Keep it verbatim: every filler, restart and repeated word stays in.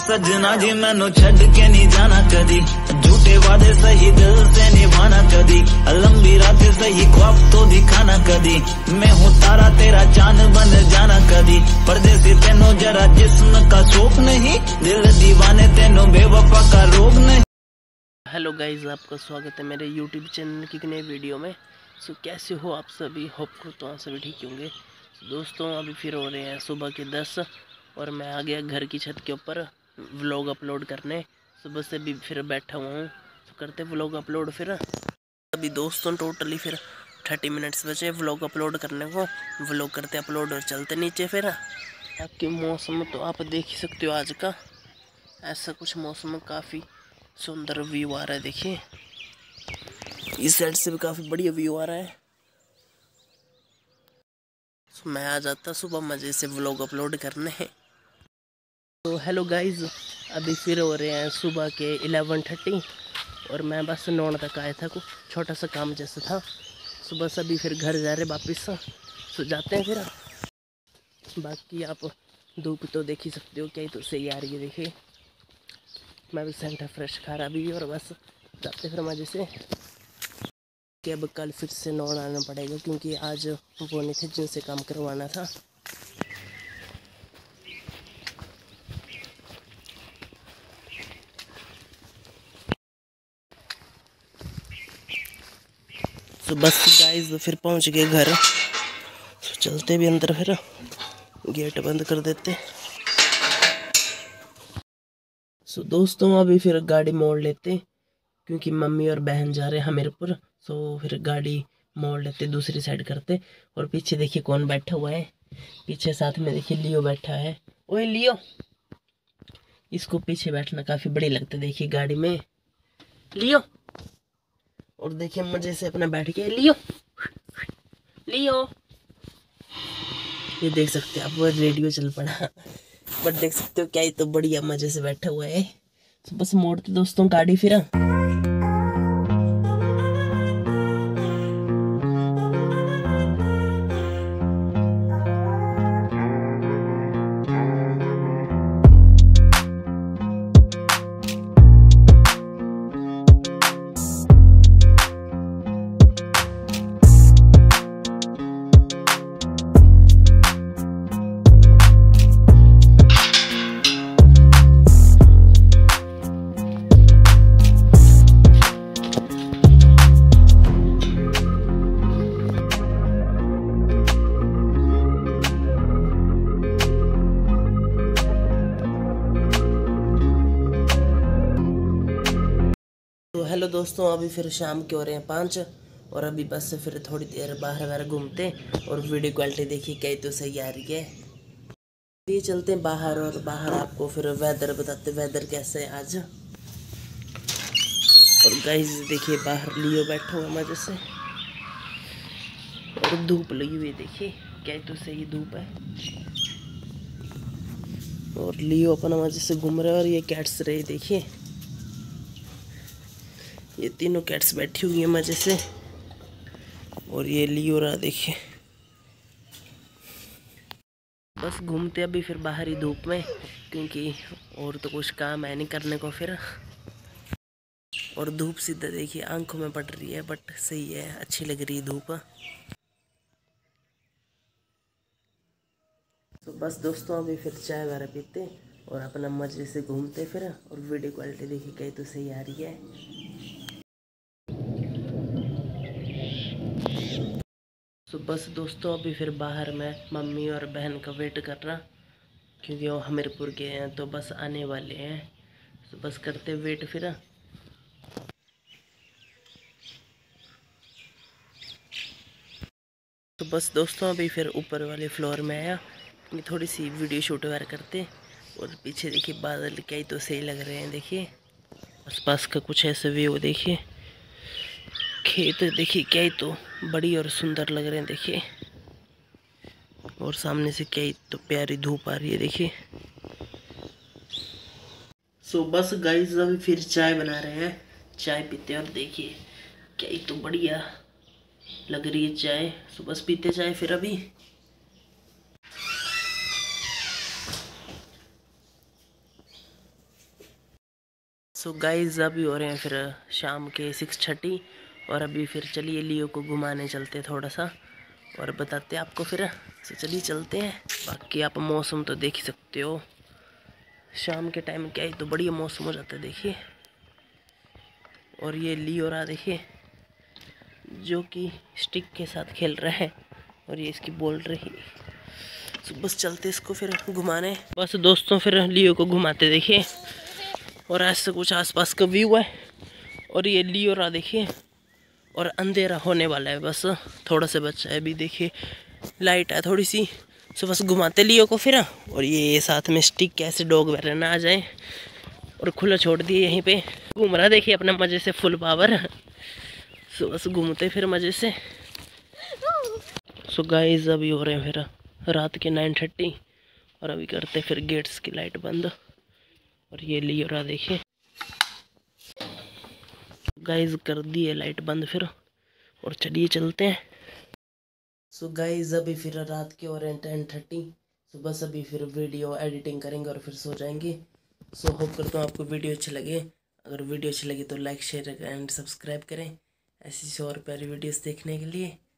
सजना जी मैनू छड़ के नहीं जाना कदी, झूठे वादे सही दिल से निभाना कदी, लंबी रातें सही ख्वाब तो दिखाना कदी, मैं हूँ तारा तेरा चांद बन जाना कदी, परदेसी तेनों जरा जिस्म का शौक नहीं, दिल दीवाने तेनों बेवफा का रोग नहीं। हेलो गाइज, आपका स्वागत है मेरे यूट्यूब चैनल की नई वीडियो में। सो कैसे हो आप सभी? होप को तो आप सभी ठीक होंगे। दोस्तों अभी फिर हो रहे हैं सुबह के दस और मैं आ गया घर की छत के ऊपर व्लॉग अपलोड करने। सुबह से भी फिर बैठा हुआ हूँ, तो करते व्लॉग अपलोड। फिर अभी दोस्तों टोटली फिर थर्टी मिनट्स बचे व्लॉग अपलोड करने को। व्लॉग करते अपलोड और चलते नीचे। फिर आपके मौसम तो आप देख ही सकते हो, आज का ऐसा कुछ मौसम काफ़ी सुंदर व्यू आ रहा है। देखिए इस साइड से भी काफ़ी बढ़िया व्यू आ रहा है। तो मैं आ जाता सुबह मज़े से व्लॉग अपलोड करने हैं। तो हेलो गाइज, अभी फिर हो रहे हैं सुबह के इलेवन थर्टी और मैं बस नौ तक आया था, कुछ छोटा सा काम जैसा था। सुबह से अभी फिर घर जा रहे वापस, सो जाते हैं। फिर बाकी आप धूप तो देख ही सकते हो, क्या ही तो सही आ रही है। देखिए मैं भी सेंटर फ्रेश खा रहा भी और बस जाते फिर मज़े से। कि अब कल फिर से नौ आना पड़ेगा क्योंकि आज वो नहीं थे जिनसे काम करवाना था। तो बस गाइस फिर पहुंच गए घर, तो चलते भी अंदर, फिर गेट बंद कर देते। सो दोस्तों अभी फिर गाड़ी मोड़ लेते क्योंकि मम्मी और बहन जा रहे हैं हमीरपुर। सो फिर गाड़ी मोड़ लेते, दूसरी साइड करते। और पीछे देखिए कौन बैठा हुआ है, पीछे साथ में देखिए लियो बैठा है। ओए लियो, इसको पीछे बैठना काफ़ी बढ़िया लगता है। देखिए गाड़ी में लियो, और देखिए मजे से अपना बैठ गया लियो। लियो ये देख सकते हैं आप, वो रेडियो चल पड़ा, बट देख सकते हो क्या ही तो बढ़िया मजे से बैठा हुआ है। तो बस मोड़ते दोस्तों गाड़ी फिर। तो हेलो दोस्तों, अभी फिर शाम के हो रहे हैं पाँच और अभी बस से फिर थोड़ी देर बाहर बाहर घूमते और वीडियो क्वालिटी देखिए क्या तो सही आ रही है। ये चलते हैं बाहर और बाहर आपको फिर वेदर बताते, वेदर कैसे है आज। और गाइस देखिए बाहर लियो बैठा हुआ मजे से और धूप लगी हुई, देखिए क्या तो सही धूप है। और लियो अपना मजे से घूम रहा है और ये कैट्स रहे, देखिए ये तीनों कैट्स बैठी हुई हैं मजे से। और ये लियो रहा, देखिए बस घूमते अभी फिर बाहर ही धूप में, क्योंकि और तो कुछ काम है नहीं करने को फिर। और धूप सीधा देखिए आंखों में पड़ रही है, बट सही है, अच्छी लग रही है धूप। तो बस दोस्तों अभी फिर चाय वगैरह पीते और अपना मजे से घूमते फिर। और वीडियो क्वालिटी देखिए कहीं तो सही आ रही है। तो बस दोस्तों अभी फिर बाहर मैं मम्मी और बहन का वेट कर रहा, क्योंकि वो हमीरपुर के हैं तो बस आने वाले हैं। तो बस करते वेट फिर। तो बस दोस्तों अभी फिर ऊपर वाले फ्लोर में आया, थोड़ी सी वीडियो शूट वगैरह करते। और पीछे देखिए बादल क्या ही तो सही लग रहे हैं। देखिए आसपास का कुछ ऐसा व्यू, देखिए खेत देखिए क्या ही तो बड़ी और सुंदर लग रहे हैं। देखिए और सामने से क्या ही तो प्यारी धूप आ रही है, देखिए। सो बस गाइस अभी फिर चाय बना रहे हैं, चाय पीते हैं और देखिए क्या ही तो बढ़िया लग रही है चाय। सो बस पीते चाय फिर अभी। सो गाइज अभी हो रहे हैं फिर शाम के सिक्स थर्टी और अभी फिर चलिए लियो को घुमाने चलते थोड़ा सा और बताते हैं आपको फिर। सो चलिए चलते हैं। बाकी आप मौसम तो देख ही सकते हो, शाम के टाइम क्या ही तो बढ़िया मौसम हो जाता है देखिए। और ये लियो रहा देखिए जो कि स्टिक के साथ खेल रहा है और ये इसकी बॉल रही। तो बस चलते इसको फिर घुमाने। बस दोस्तों फिर लियो को घुमाते देखिए और ऐसे कुछ आसपास का व्यू है और ये लियो रहा देखिए और अंधेरा होने वाला है, बस थोड़ा सा बचा है अभी देखिए, लाइट है थोड़ी सी। सो बस घुमाते लियो को फिर और ये साथ में स्टिक कैसे डॉग वगैरह ना आ जाए और खुला छोड़ दिए यहीं पे घूम रहा देखिए अपने मज़े से फुल पावर। सो बस घूमते फिर मज़े से। सो गाइस अभी हो रहे हैं फिर रात के नाइन थर्टी और अभी करते फिर गेट्स की लाइट बंद और ये लियो रहा देखिए। गाइस कर दी है लाइट बंद फिर और चलिए चलते हैं। सो गाइस अभी फिर रात के हो रहे हैं टेन थर्टी। सो बस अभी फिर वीडियो एडिटिंग करेंगे और फिर सो जाएंगे। सो होप करता हूँ आपको वीडियो अच्छी लगे। अगर वीडियो अच्छी लगी तो लाइक शेयर एंड सब्सक्राइब करें ऐसी और प्यारी वीडियोस देखने के लिए।